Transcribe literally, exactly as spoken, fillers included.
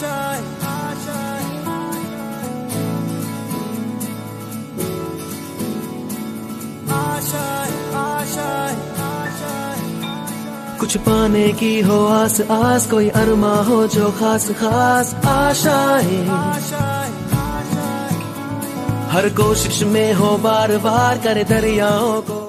आशाएं आशाएं आशाएं आशाएं आशाएं कुछ पाने की हो आस आस, कोई अरमा हो जो खास खास। आशाएं आशाएं हर कोशिश में हो बार बार करे दरियाओं को